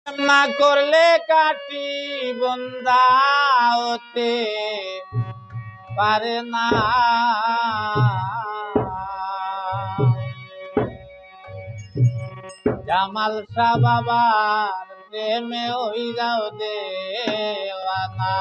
না করলে কাটি বন্দা হতে পারে না। জামাল শাহ বাবার প্রেমে হই যাও দেওয়ানা।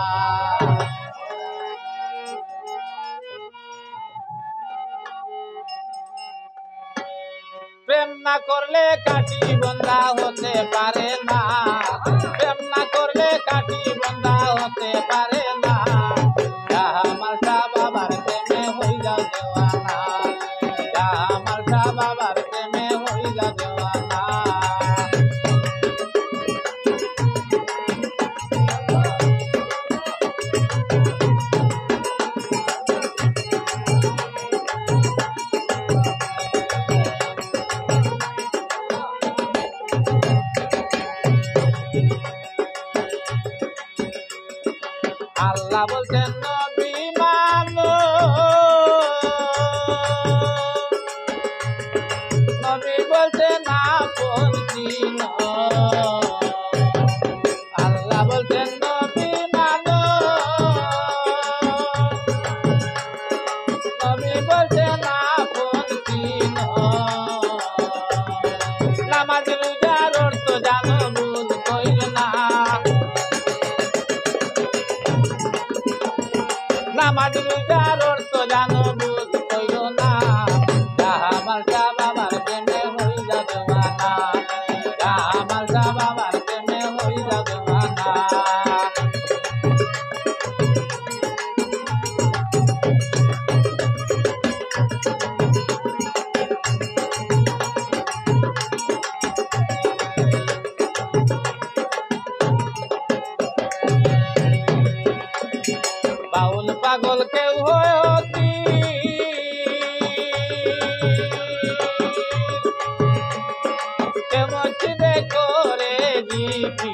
প্রেম না করলে কাটি বন্দা হতে পারে না। প্রেম না করলে কাটি বন্দা হতে পারে না। জামাল শাহ বাবার প্রেমে হই যাও দেওয়ানা। জামাল শাহ বাবার প্রেমে হই যাও দেওয়ানা। আল্লাহ বলছেন নবী মানো, নবী বলছেন আপন চিনো। আল্লাহ বলছেন নবী মানো, নবী বলছেন আপন চিনো। নামাজ রোজার অর্থ জানো বুঝ কইল না। নামাজ রোজার অর্থ জানো বুঝ কইল না। জামাল শাহ বাবার প্রেমে হই যাও দেওয়ানা। জামাল শাহ বাবার প্রেমে হই যাও দেওয়ানা। বাউল পাগল কেউ হতি মসজিদে করে দিবি।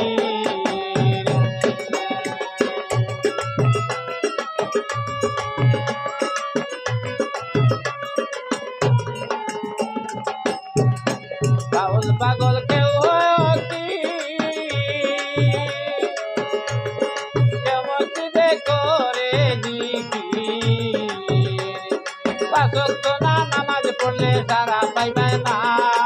বাউল পাগল কেউ হতি মসজিদে করে দিবি। পাঁচ ওয়াক্ত না নামাজ পড়লে সারা পাইবে না।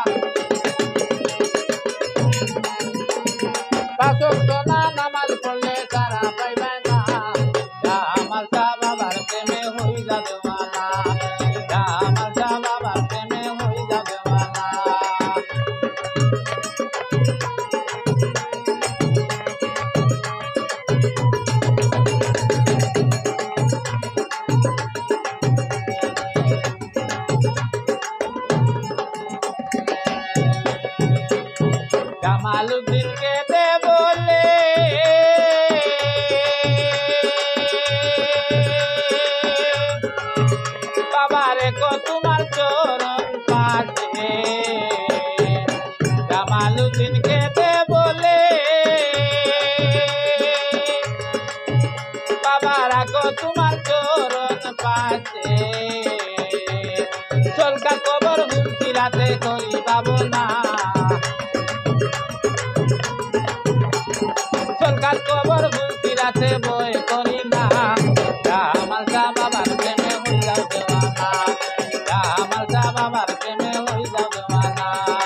পাঁচ ওয়াক্ত না নামাজ পড়লে সারা পাইবে না। জামাল শাহ বাবার প্রেমে হই যাও দেওয়ানা। জামাল শাহ বাবার প্রেমে হই যাও দেওয়ানা। জামালউদ্দিনকে দে বলে বাবারে কো তোমার চরণ পাশে। জামালউদ্দিনকে দে বলে বাবারা কো তোমার চরণ পাশে। চলকা কবর হুমকি রাতে করি পাবো না। সরকার কবর ভুলতি রাতে বই করি না। জামাল শাহ বাবার প্রেমে হই যাও দেওয়ানা। জামাল শাহ বাবার প্রেমে হই যাও দেওয়ানা।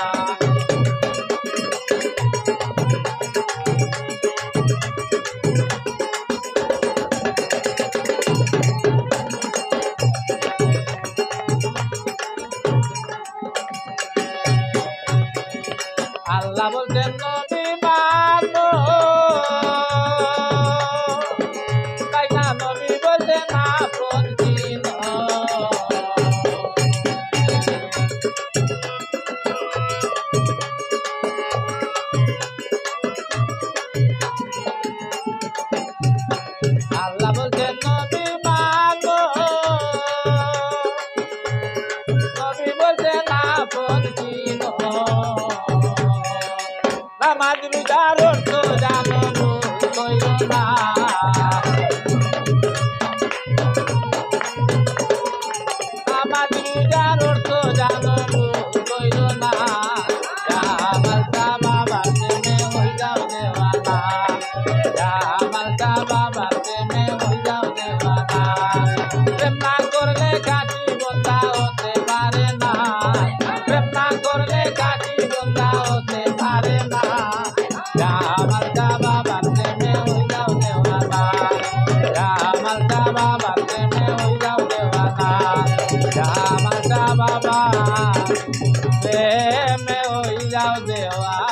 আল্লাহ বলছেন নবী মানো, তাই না নবী বলছেন আপন চিনো। আল্লাহ বলছেন নবী মানো, নবী বলছেন আপন চিনো। নামাজ রোজার অর্থ জানো বুঝ কইল না। নামাজ রোজার অর্থ জানো বুঝ কইল না। জামাল শাহ বাবার প্রেমে হই যাও বন্ধা হতে পারে না প্রেম না করলে কাঠি বন্ধা হতে পারে না আমার বাবার প্রেমে হই যাও দেওয়ানা আমার বাবার প্রেমে হই যাও দেওয়ানা আমার বাবা প্রেমে হই যাও দেওয়ানা